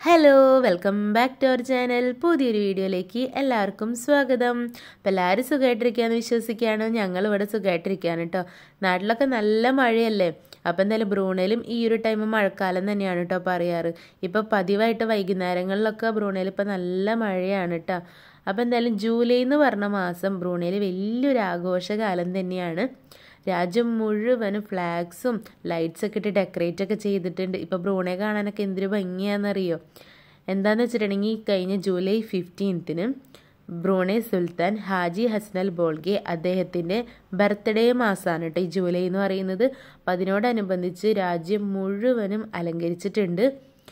Hello welcome back to our channel. പുതിയൊരു വീഡിയോയിലേക്ക് എല്ലാവർക്കും സ്വാഗതം. അപ്പോൾ എല്ലാവരും സുഖമായിട്ടിരിക്കുകയെന്ന് വിശ്വസിക്കുകയാണ്. ഞങ്ങളിവിടെ സുഖമായിട്ടിരിക്കുകയാണ് കേട്ടോ. നാട്ടിലൊക്കെ നല്ല മഴയല്ലേ. അപ്പോൾ എന്തായാലും ബ്രൂണയിലും ഈ ഒരു ടൈം മഴക്കാലം തന്നെയാണ് കേട്ടോ പറയാറ്. ഇപ്പോൾ പതിവായിട്ട് വൈകുന്നേരങ്ങളിലൊക്കെ ബ്രൂണയിൽ ഇപ്പോൾ നല്ല മഴയാണ് കേട്ടോ. അപ്പോൾ എന്തായാലും ജൂലൈ എന്ന് പറഞ്ഞ മാസം ബ്രൂണയിൽ വലിയൊരു ആഘോഷകാലം തന്നെയാണ്. രാജ്യം മുഴുവനും ഫ്ലാഗ്സും ലൈറ്റ്സൊക്കെ ഇട്ട് ഡെക്കറേറ്റ് ഒക്കെ ചെയ്തിട്ടുണ്ട്. ഇപ്പോൾ ബ്രൂണെ കാണാനൊക്കെ എന്തൊരു ഭംഗിയാണെന്നറിയോ. എന്താണെന്ന് വെച്ചിട്ടുണ്ടെങ്കിൽ കഴിഞ്ഞ ജൂലൈ 15 ബ്രൂണെ സുൽത്താൻ ഹാജി ഹസനൽ ബോൾഗെ അദ്ദേഹത്തിൻ്റെ ബർത്ത്ഡേ മാസമാണ് കേട്ടോ ഈ ജൂലൈ എന്ന് പറയുന്നത്. അപ്പം അതിനോടനുബന്ധിച്ച് രാജ്യം മുഴുവനും അലങ്കരിച്ചിട്ടുണ്ട്.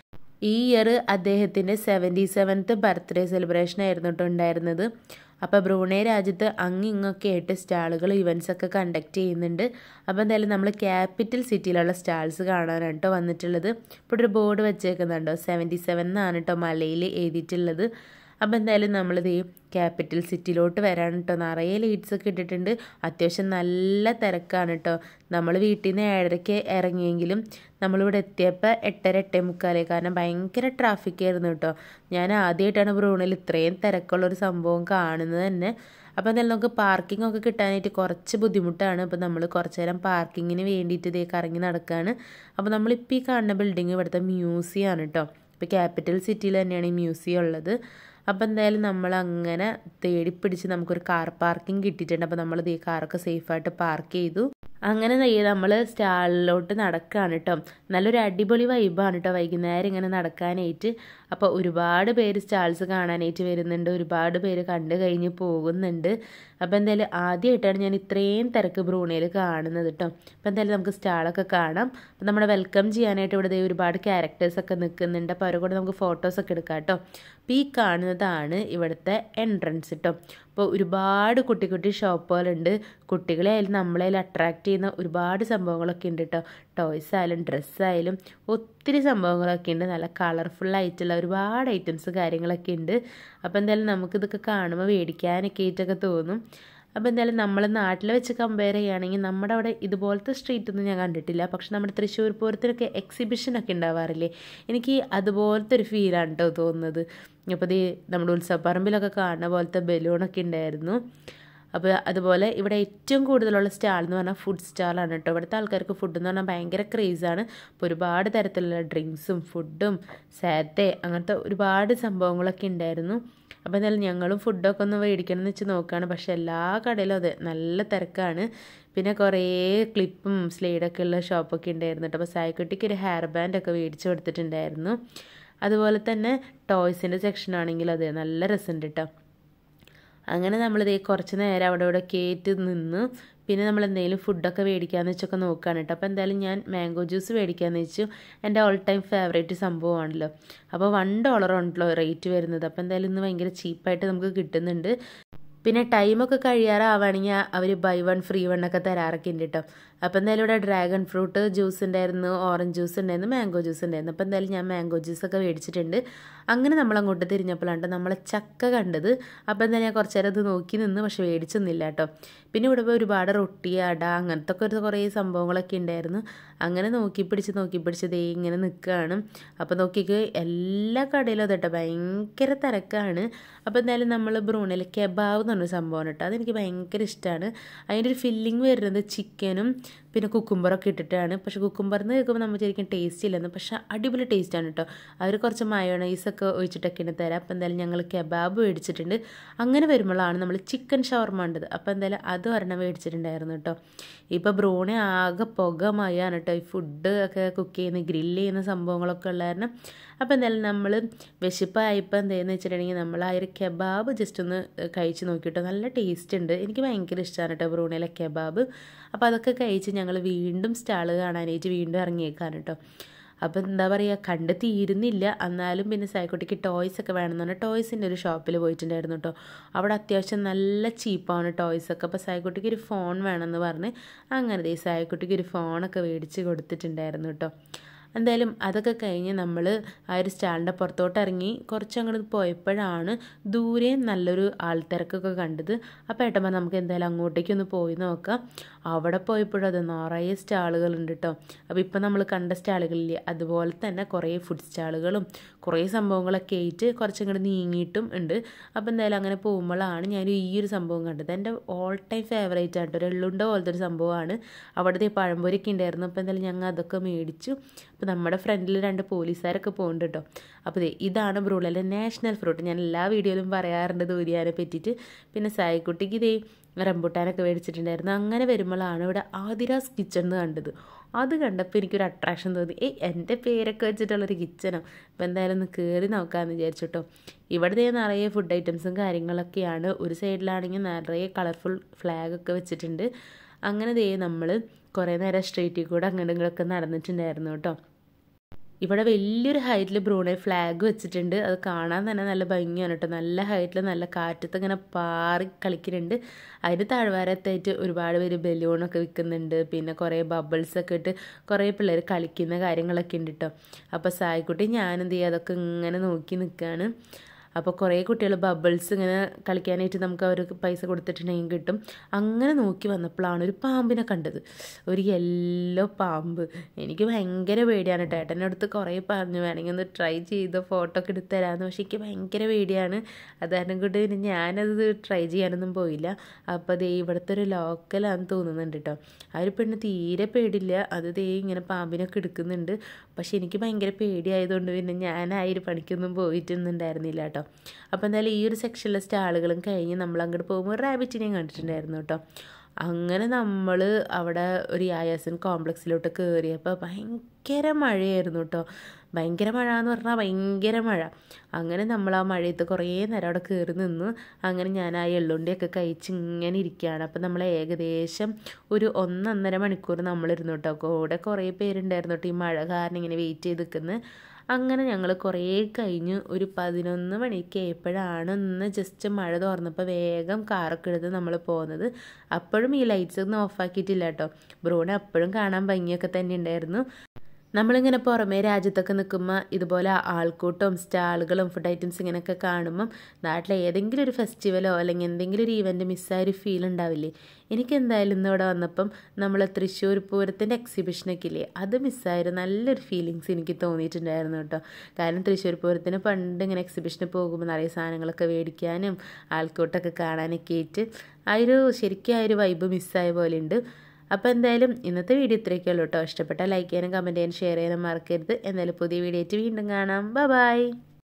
ഈ ഇയർ അദ്ദേഹത്തിൻ്റെ 77th ബർത്ത്ഡേ സെലിബ്രേഷൻ ആയിരുന്നു കേട്ടോ ഉണ്ടായിരുന്നത്. അപ്പോൾ ബ്രൂണെ രാജ്യത്ത് ഇങ്ങൊക്കെ ആയിട്ട് സ്റ്റാളുകൾ ഇവൻറ്റ്സൊക്കെ കണ്ടക്ട് ചെയ്യുന്നുണ്ട്. അപ്പോൾ എന്തായാലും നമ്മൾ ക്യാപിറ്റൽ സിറ്റിയിലുള്ള സ്റ്റാൾസ് കാണാനാണ് കേട്ടോ വന്നിട്ടുള്ളത്. ഇപ്പോൾ ഒരു ബോർഡ് വെച്ചേക്കുന്നുണ്ടോ 77 എന്നാണ് കേട്ടോ മലയിൽ എഴുതിയിട്ടുള്ളത്. അപ്പോൾ എന്തായാലും നമ്മളിത് ഈ ക്യാപിറ്റൽ സിറ്റിയിലോട്ട് വരാൻ കേട്ടോ. നിറയെ ലൈറ്റ്സൊക്കെ ഇട്ടിട്ടുണ്ട്. അത്യാവശ്യം നല്ല തിരക്കാണ് കേട്ടോ. നമ്മൾ വീട്ടിൽ നിന്ന് 7:30 ഇറങ്ങിയെങ്കിലും നമ്മളിവിടെ എത്തിയപ്പോൾ 8:30 8:45, കാരണം ഭയങ്കര ട്രാഫിക് ആയിരുന്നു കേട്ടോ. ഞാൻ ആദ്യമായിട്ടാണ് ബ്രൂണയിൽ ഇത്രയും തിരക്കുള്ളൊരു സംഭവം കാണുന്നത് തന്നെ. അപ്പോൾ എന്തായാലും നമുക്ക് പാർക്കിംഗ് ഒക്കെ കിട്ടാനായിട്ട് കുറച്ച് ബുദ്ധിമുട്ടാണ്. അപ്പോൾ നമ്മൾ കുറച്ച് നേരം പാർക്കിങ്ങിന് വേണ്ടിയിട്ട് ഇതേ കറങ്ങി നടക്കുകയാണ്. അപ്പോൾ നമ്മളിപ്പോൾ ഈ കാണുന്ന ബിൽഡിങ് ഇവിടുത്തെ മ്യൂസിയം ആണ് കേട്ടോ. ഇപ്പോൾ ക്യാപിറ്റൽ സിറ്റിയിൽ തന്നെയാണ് ഈ മ്യൂസിയം ഉള്ളത്. അപ്പോൾ എന്തായാലും നമ്മളങ്ങനെ തേടിപ്പിടിച്ച് നമുക്കൊരു കാർ പാർക്കിംഗ് കിട്ടിയിട്ടുണ്ട്. അപ്പോൾ നമ്മളിത് ഈ കാറൊക്കെ സേഫായിട്ട് പാർക്ക് ചെയ്തു. അങ്ങനെ നമ്മൾ സ്റ്റാളിലോട്ട് നടക്കുകയാണ് കേട്ടോ. നല്ലൊരു അടിപൊളി വൈബാണ് കേട്ടോ വൈകുന്നേരം ഇങ്ങനെ നടക്കാനായിട്ട്. അപ്പോൾ ഒരുപാട് പേര് സ്റ്റാൾസ് കാണാനായിട്ട് വരുന്നുണ്ട്. ഒരുപാട് പേര് കണ്ടു കഴിഞ്ഞ് പോകുന്നുണ്ട്. അപ്പോൾ എന്തായാലും ആദ്യമായിട്ടാണ് ഞാൻ ഇത്രയും തിരക്ക് ബ്രൂണയിൽ കാണുന്നത് കേട്ടോ. അപ്പോൾ എന്തായാലും നമുക്ക് സ്റ്റാളൊക്കെ കാണാം. അപ്പോൾ നമ്മളെ വെൽക്കം ചെയ്യാനായിട്ട് ഇവിടെ ഒരുപാട് ക്യാരക്ടേഴ്സൊക്കെ നിൽക്കുന്നുണ്ട്. അപ്പോൾ അവരെ കൂടെ നമുക്ക് ഫോട്ടോസൊക്കെ എടുക്കാം കേട്ടോ. അപ്പോൾ ഈ കാണുന്നതാണ് ഇവിടുത്തെ എൻട്രൻസ് കേട്ടോ. അപ്പോൾ ഒരുപാട് കുട്ടി കുട്ടി ഷോപ്പുകളുണ്ട്. കുട്ടികളെ ആയാലും നമ്മളായാലും അട്രാക്റ്റ് ചെയ്യുന്ന ഒരുപാട് സംഭവങ്ങളൊക്കെ ഉണ്ട് കേട്ടോ. ടോയ്സ് ആയാലും ഡ്രസ്സായാലും ഒത്തിരി സംഭവങ്ങളൊക്കെ ഉണ്ട്. നല്ല കളർഫുള്ളായിട്ടുള്ള ഒരുപാട് ഐറ്റംസ് കാര്യങ്ങളൊക്കെ ഉണ്ട്. അപ്പോൾ എന്തായാലും നമുക്കിതൊക്കെ കാണുമ്പോൾ മേടിക്കാനൊക്കെ ആയിട്ടൊക്കെ തോന്നും. അപ്പോൾ എന്തായാലും നമ്മൾ നാട്ടിൽ വെച്ച് കമ്പയർ ചെയ്യുകയാണെങ്കിൽ നമ്മുടെ അവിടെ ഇതുപോലത്തെ സ്ട്രീറ്റൊന്നും ഞാൻ കണ്ടിട്ടില്ല. പക്ഷെ നമ്മുടെ തൃശ്ശൂർ പൂരത്തിനൊക്കെ എക്സിബിഷനൊക്കെ ഉണ്ടാവാറില്ലേ, എനിക്ക് അതുപോലത്തെ ഒരു ഫീലാണ് കേട്ടോ തോന്നുന്നത്. അപ്പോൾ നമ്മുടെ ഉത്സവപ്പറമ്പിലൊക്കെ കാണുന്ന പോലത്തെ ബലൂണൊക്കെ ഉണ്ടായിരുന്നു. അപ്പോൾ അതുപോലെ ഇവിടെ ഏറ്റവും കൂടുതലുള്ള സ്റ്റാൾ എന്ന് പറഞ്ഞാൽ ഫുഡ് സ്റ്റാളാണ് കേട്ടോ. ഇവിടുത്തെ ആൾക്കാർക്ക് ഫുഡ് എന്ന് പറഞ്ഞാൽ ഭയങ്കര ക്രേസാണ്. അപ്പോൾ ഒരുപാട് തരത്തിലുള്ള ഡ്രിങ്ക്സും ഫുഡും സാറ്റേ അങ്ങനത്തെ ഒരുപാട് സംഭവങ്ങളൊക്കെ ഉണ്ടായിരുന്നു. അപ്പോൾ എന്തായാലും ഞങ്ങളും ഫുഡൊക്കെ ഒന്ന് മേടിക്കണം എന്ന് വെച്ച് നോക്കുകയാണ്. പക്ഷേ എല്ലാ കടയിലും അതെ നല്ല തിരക്കാണ്. പിന്നെ കുറേ ക്ലിപ്പും സ്ലൈഡൊക്കെ ഉള്ള ഷോപ്പൊക്കെ ഉണ്ടായിരുന്നു കേട്ടോ. അപ്പോൾ സായിക്കുട്ടിക്ക് ഒരു ഹെയർ ബാൻഡൊക്കെ മേടിച്ച് കൊടുത്തിട്ടുണ്ടായിരുന്നു. അതുപോലെ തന്നെ ടോയ്സിൻ്റെ സെക്ഷൻ ആണെങ്കിൽ അതെ നല്ല രസമുണ്ട് കേട്ടോ. അങ്ങനെ നമ്മളിതേ കുറച്ച് നേരം അവിടെ കേറ്റ് നിന്ന് പിന്നെ നമ്മൾ എന്തെങ്കിലും ഫുഡൊക്കെ മേടിക്കാമെന്ന് വെച്ചൊക്കെ നോക്കുകയാണ് കേട്ടോ. അപ്പോൾ എന്തായാലും ഞാൻ മാംഗോ ജ്യൂസ് മേടിക്കാമെന്ന് വെച്ചു. എൻ്റെ ഓൾ ടൈം ഫേവറേറ്റ് സംഭവമാണല്ലോ. അപ്പോൾ $1 ഉണ്ടല്ലോ റേറ്റ് വരുന്നത്. അപ്പോൾ എന്തായാലും ഇന്ന് ഭയങ്കര ചീപ്പായിട്ട് നമുക്ക് കിട്ടുന്നുണ്ട്. പിന്നെ ടൈമൊക്കെ കഴിയാറാവുകയാണെങ്കിൽ അവർ ബൈ 1 ഫ്രീ 1 ഒക്കെ തരാറൊക്കെ ഉണ്ട് കേട്ടോ. അപ്പോൾ എന്തായാലും ഇവിടെ ഡ്രാഗൺ ഫ്രൂട്ട് ജ്യൂസ് ഉണ്ടായിരുന്നു, ഓറഞ്ച് ജ്യൂസ് ഉണ്ടായിരുന്നു, മാംഗോ ജ്യൂസ് ഉണ്ടായിരുന്നു. അപ്പോൾ എന്തായാലും ഞാൻ മാംഗോ ജ്യൂസൊക്കെ മേടിച്ചിട്ടുണ്ട്. അങ്ങനെ നമ്മൾ അങ്ങോട്ട് തിരിഞ്ഞപ്പോഴാണ് നമ്മളെ ചക്ക കണ്ടത്. അപ്പോൾ എന്തായാലും ഞാൻ കുറച്ച് നേരം അത് നോക്കി നിന്ന്, പക്ഷെ മേടിച്ചൊന്നുമില്ല കേട്ടോ. പിന്നെ ഇവിടെ ഒരുപാട് റൊട്ടി അട അങ്ങനത്തെ ഒക്കെ കുറേ സംഭവങ്ങളൊക്കെ ഉണ്ടായിരുന്നു. അങ്ങനെ നോക്കി പിടിച്ച് ദേ ഇങ്ങനെ നിൽക്കുകയാണ്. അപ്പോൾ നോക്കിക്ക് എല്ലാ കടയിലും അതെട്ടോ ഭയങ്കര തിരക്കാണ്. അപ്പോൾ എന്തായാലും നമ്മൾ ബ്രൂണയിൽ കെബാബ് എന്ന് പറഞ്ഞൊരു സംഭവമാണ് കേട്ടോ. അതെനിക്ക് ഭയങ്കര ഇഷ്ടമാണ്. അതിൻ്റെ ഒരു ഫില്ലിങ് വരുന്നത് ചിക്കനും പിന്നെ കുക്കുംബറൊക്കെ ഇട്ടിട്ടാണ്. പക്ഷേ കുക്കുംബറിന്ന് കേൾക്കുമ്പോൾ നമ്മൾ ശരിക്കും ടേസ്റ്റ് ഇല്ലെന്ന്, പക്ഷേ അടിപൊളി ടേസ്റ്റാണ് കേട്ടോ. അവർ കുറച്ച് മയോണൈസൊക്കെ ഒഴിച്ചിട്ടൊക്കെയാണ് തരാം. അപ്പോൾ എന്തായാലും ഞങ്ങൾ കെബാബ് മേടിച്ചിട്ടുണ്ട്. അങ്ങനെ വരുമ്പോഴാണ് നമ്മൾ ചിക്കൻ ഷവർമ ഉണ്ടത്. അപ്പോൾ എന്തായാലും അത് ഒരെണ്ണം മേടിച്ചിട്ടുണ്ടായിരുന്നു കേട്ടോ. ഇപ്പോൾ ബ്രൂണെ ആകെ പുകമയാണ് കേട്ടോ. ഈ ഫുഡ് ഒക്കെ കുക്ക് ചെയ്യുന്ന ഗ്രില്ല് ചെയ്യുന്ന സംഭവങ്ങളൊക്കെ ഉള്ള കാരണം. അപ്പോൾ എന്തായാലും നമ്മൾ വിശപ്പായപ്പോൾ എന്താണെന്ന് വെച്ചിട്ടുണ്ടെങ്കിൽ നമ്മൾ ആ ഒരു കെബാബ് ജസ്റ്റ് ഒന്ന് കഴിച്ച് നോക്കിയിട്ടോ. നല്ല ടേസ്റ്റ് ഉണ്ട്. എനിക്ക് ഭയങ്കര ഇഷ്ടമാണ് കേട്ടോ ബ്രൂണയിലെ കെബാബ്. അപ്പോൾ അതൊക്കെ കഴിച്ച് ഞങ്ങൾ വീണ്ടും സ്റ്റാള് കാണാനായിട്ട് വീണ്ടും ഇറങ്ങിയേക്കാണ് കേട്ടോ. അപ്പോൾ എന്താ പറയുക, കണ്ട് തീരുന്നില്ല. എന്നാലും പിന്നെ സായിക്കുട്ടിക്ക് ടോയ്സൊക്കെ വേണമെന്ന് പറഞ്ഞാൽ ടോയ്സിൻ്റെ ഒരു ഷോപ്പിൽ പോയിട്ടുണ്ടായിരുന്നു കേട്ടോ. അവിടെ അത്യാവശ്യം നല്ല ചീപ്പാണ് ടോയ്സൊക്കെ. അപ്പോൾ സായിക്കുട്ടിക്ക് ഒരു ഫോൺ വേണമെന്ന് പറഞ്ഞ് അങ്ങനെ സായിക്കുട്ടിക്ക് ഒരു ഫോണൊക്കെ മേടിച്ച് കൊടുത്തിട്ടുണ്ടായിരുന്നു കേട്ടോ. എന്തായാലും അതൊക്കെ കഴിഞ്ഞ് നമ്മൾ ആ ഒരു സ്റ്റാളിൻ്റെ പുറത്തോട്ട് ഇറങ്ങി കുറച്ച് അങ്ങോട്ട് പോയപ്പോഴാണ് ദൂരെ നല്ലൊരു ആൾത്തിരക്കൊക്കെ കണ്ടത്. അപ്പോൾ ഏട്ടന്മാർ നമുക്ക് എന്തായാലും അങ്ങോട്ടേക്കൊന്ന് പോയി നോക്കാം. അവിടെ പോയപ്പോഴത് നിറയെ സ്റ്റാളുകളുണ്ട് കേട്ടോ. അപ്പോൾ ഇപ്പം നമ്മൾ കണ്ട സ്റ്റാളുകളില്ലേ അതുപോലെ തന്നെ കുറേ ഫുഡ് സ്റ്റാളുകളും കുറേ സംഭവങ്ങളൊക്കെ ആയിട്ട് കുറച്ചും കൂടി നീങ്ങിയിട്ടും ഉണ്ട്. അപ്പോൾ എന്തായാലും അങ്ങനെ പോകുമ്പോഴാണ് ഞാൻ ഈ ഒരു സംഭവം കണ്ടത്. എൻ്റെ ഓൾ ടൈം ഫേവറേറ്റ് ആയിട്ട് ഒരു എള്ളുണ്ട പോലത്തെ ഒരു സംഭവമാണ്. അവിടുത്തെ പഴംപൊരിയൊക്കെ ഉണ്ടായിരുന്നു. അപ്പോൾ എന്തായാലും ഞങ്ങൾ അതൊക്കെ മേടിച്ചു. അപ്പോൾ നമ്മുടെ ഫ്രണ്ടിൽ 2 പോലീസുകാരൊക്കെ പോകുന്നുണ്ട് കേട്ടോ. അപ്പോൾ ഇതാണ് ബ്രൂണയിലെ നാഷണൽ ഫ്രൂട്ട്. ഞാൻ എല്ലാ വീഡിയോയിലും പറയാറുണ്ട് ദൂരിയാനെ പറ്റിയിട്ട്. പിന്നെ സായിക്കുട്ടിക്ക് ഇതേ റംബൂട്ടാനൊക്കെ മേടിച്ചിട്ടുണ്ടായിരുന്നു. അങ്ങനെ വരുമ്പോഴാണ് ഇവിടെ ആതിരാസ് കിച്ചൺ എന്ന് കണ്ടത്. അത് കണ്ടപ്പോൾ എനിക്കൊരു അട്രാക്ഷൻ തോന്നി. എൻ്റെ പേരൊക്കെ വെച്ചിട്ടുള്ളൊരു കിച്ചണോ. അപ്പോൾ എന്തായാലും ഒന്ന് കയറി നോക്കാമെന്ന് വിചാരിച്ചു കേട്ടോ. ഇവിടുത്തെ നിറയെ ഫുഡ് ഐറ്റംസും കാര്യങ്ങളൊക്കെയാണ്. ഒരു സൈഡിലാണെങ്കിൽ നിറയെ കളർഫുൾ ഫ്ലാഗൊക്കെ വെച്ചിട്ടുണ്ട്. അങ്ങനെ നമ്മൾ കുറേ നേരം സ്ട്രീറ്റിൽ കൂടെ അങ്ങോട്ടും ഇങ്ങോട്ടൊക്കെ നടന്നിട്ടുണ്ടായിരുന്നു കേട്ടോ. ഇവിടെ വലിയൊരു ഹൈറ്റിൽ ബ്രൂണൈ ഫ്ലാഗ് വെച്ചിട്ടുണ്ട്. അത് കാണാൻ തന്നെ നല്ല ഭംഗിയാണ് കേട്ടോ. നല്ല ഹൈറ്റിൽ നല്ല കാറ്റത്ത് ഇങ്ങനെ പാറി കളിക്കുന്നുണ്ട്. അതിന് താഴ്വാരത്തായിട്ട് ഒരുപാട് പേര് ബലൂണൊക്കെ വിൽക്കുന്നുണ്ട്. പിന്നെ കുറേ ബബിൾസൊക്കെ ഇട്ട് കുറേ പിള്ളേർ കളിക്കുന്ന കാര്യങ്ങളൊക്കെ ഉണ്ട് കേട്ടോ. അപ്പോൾ സായിക്കുട്ടി ഞാനെന്ത് ചെയ്യുക അതൊക്കെ ഇങ്ങനെ നോക്കി നിൽക്കുകയാണ്. അപ്പോൾ കുറേ കുട്ടികൾ ബബിൾസ് ഇങ്ങനെ കളിക്കാനായിട്ട് നമുക്ക് അവർക്ക് പൈസ കൊടുത്തിട്ടുണ്ടെങ്കിൽ കിട്ടും. അങ്ങനെ നോക്കി വന്നപ്പോഴാണ് ഒരു പാമ്പിനെ കണ്ടത്. ഒരു യെല്ലോ പാമ്പ്. എനിക്ക് ഭയങ്കര പേടിയാണ് കേട്ടോ. ഏട്ടൻ്റെ അടുത്ത് കുറേ പറഞ്ഞു വേണമെങ്കിൽ ഒന്ന് ട്രൈ ചെയ്ത് ഫോട്ടോ ഒക്കെ എടുത്ത് തരാമെന്ന്. പക്ഷേ എനിക്ക് ഭയങ്കര പേടിയാണ്. അത് കാരണം കൊണ്ട് പിന്നെ ഞാനത് ട്രൈ ചെയ്യാനൊന്നും പോയില്ല. അപ്പോൾ ഇവിടുത്തെ ഒരു ലോക്കലാണെന്ന് തോന്നുന്നുണ്ട് കേട്ടോ. ആ ഒരു പെണ്ണ് തീരെ പേടില്ല. അത് ഇങ്ങനെ പാമ്പിനൊക്കെ എടുക്കുന്നുണ്ട്. പക്ഷെ എനിക്ക് ഭയങ്കര പേടിയായതുകൊണ്ട് പിന്നെ ഞാൻ ആ ഒരു പണിക്കൊന്നും പോയിട്ടുണ്ടായിരുന്നില്ല കേട്ടോ. അപ്പോൾ എന്തായാലും ഈ ഒരു സെക്ഷനിലെ സ്റ്റാളുകളും കഴിഞ്ഞ് നമ്മൾ അങ്ങോട്ട് പോകുമ്പോൾ റാബിറ്റിനെയും കണ്ടിട്ടുണ്ടായിരുന്നു കേട്ടോ. അങ്ങനെ നമ്മൾ അവിടെ ഒരു യായാസൻ കോംപ്ലക്സിലോട്ട് കയറിയപ്പോൾ ഭയങ്കര മഴയായിരുന്നു കേട്ടോ. ഭയങ്കര മഴ എന്ന് പറഞ്ഞാൽ ഭയങ്കര മഴ. അങ്ങനെ നമ്മൾ ആ മഴയത്ത് കുറേ നേരം അവിടെ കയറി നിന്നു. അങ്ങനെ ഞാൻ ആ എള്ളുണ്ടിയൊക്കെ കഴിച്ച് ഇങ്ങനെ ഇരിക്കുകയാണ്. അപ്പം നമ്മൾ ഏകദേശം ഒരു 1-1.5 മണിക്കൂർ നമ്മളിരുന്നു കേട്ടോ. കൂടെ കുറേ പേരുണ്ടായിരുന്നു കേട്ടോ. ഈ മഴ കാരണം ഇങ്ങനെ വെയിറ്റ് ചെയ്ത് നിൽക്കുന്നത്. അങ്ങനെ ഞങ്ങൾ കുറേ കഴിഞ്ഞ് ഒരു 11 മണിക്ക് ആയപ്പോഴാണ് ഒന്ന് ജസ്റ്റ് മഴ തോർന്നപ്പോൾ വേഗം കാറൊക്കെ എടുത്ത് നമ്മൾ പോകുന്നത്. അപ്പോഴും ഈ ലൈറ്റ്സ് ഒന്നും ഓഫാക്കിയിട്ടില്ല കേട്ടോ. ബ്രൂണെ അപ്പോഴും കാണാൻ ഭംഗിയൊക്കെ തന്നെ ഉണ്ടായിരുന്നു. നമ്മളിങ്ങനെ പുറമേ രാജ്യത്തൊക്കെ നിൽക്കുമ്പോൾ ഇതുപോലെ ആൾക്കൂട്ടവും സ്റ്റാളുകളും ഫുഡ് ഐറ്റംസ് ഇങ്ങനെയൊക്കെ കാണുമ്പം നാട്ടിലെ ഏതെങ്കിലും ഒരു ഫെസ്റ്റിവലോ അല്ലെങ്കിൽ എന്തെങ്കിലും ഒരു ഈവൻറ്റ് മിസ്സായൊരു ഫീൽ ഉണ്ടാവില്ലേ? എനിക്ക് എന്തായാലും ഇന്ന് ഇവിടെ വന്നപ്പം നമ്മൾ തൃശ്ശൂർ പൂരത്തിൻ്റെ എക്സിബിഷനൊക്കെ ഇല്ലേ, അത് മിസ്സായൊരു നല്ലൊരു ഫീലിങ്സ് എനിക്ക് തോന്നിയിട്ടുണ്ടായിരുന്നു കേട്ടോ. കാരണം തൃശ്ശൂർ പൂരത്തിന് പണ്ട് ഇങ്ങനെ എക്സിബിഷന് പോകുമ്പോൾ നിറയെ സാധനങ്ങളൊക്കെ മേടിക്കാനും ആൾക്കൂട്ടമൊക്കെ കാണാനൊക്കെ ആയിട്ട് ശരിക്കും ആ ഒരു വൈബ് മിസ്സായ പോലെ ഉണ്ട്. അപ്പോൾ എന്തായാലും ഇന്നത്തെ വീഡിയോ ഇത്രയൊക്കെ ഉള്ളൂ കേട്ടോ. ഇഷ്ടപ്പെട്ടാൽ ലൈക്ക് ചെയ്യാനും കമൻറ്റ് ചെയ്യാനും ഷെയർ ചെയ്യാനും മറക്കരുത്. എന്തായാലും പുതിയ വീഡിയോ ആയിട്ട് വീണ്ടും കാണാം. ബൈ.